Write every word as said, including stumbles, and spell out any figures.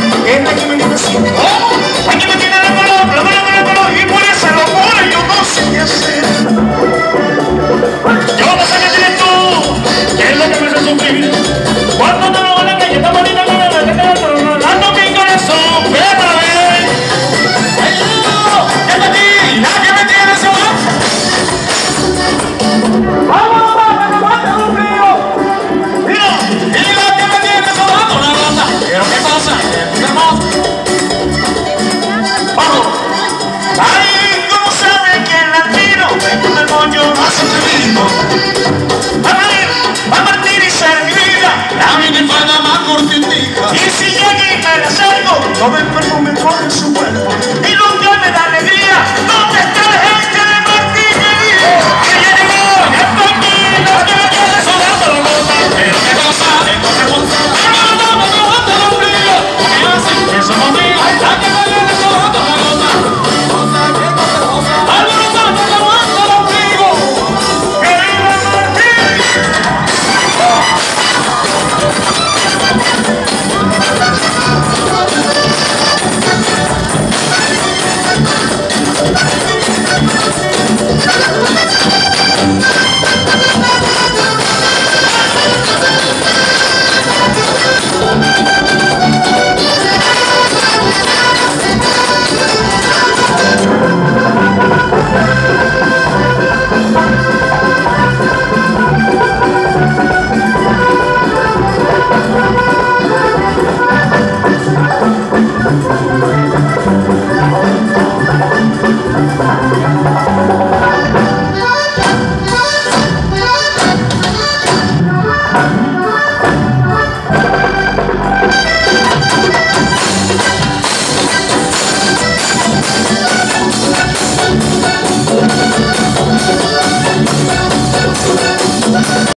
es la que me tiene así. Oh, aquí me tiene la mano, la mano, la mano, y por esa locura yo no sé qué hacer. Yo no sé qué tienes tú, que es lo que me hace sufrir. Cuando te veo en la calle, esta bonita con la que te dando mi corazón, ven a ver. Ayudo, ya está aquí, la que me tiene así. Vamos, vamos, vamos, un frío. Mira, y la que me tiene sobando la banda. ¿Pero qué pasa? ¿Qué hermoso? Vamos. Ay, ¿cómo sabe que el latino vengo del moño más atrevido? A ver, a martirizar mi vida, la vida falda más cortitija. Y si llega y me la salgo, todo el perfume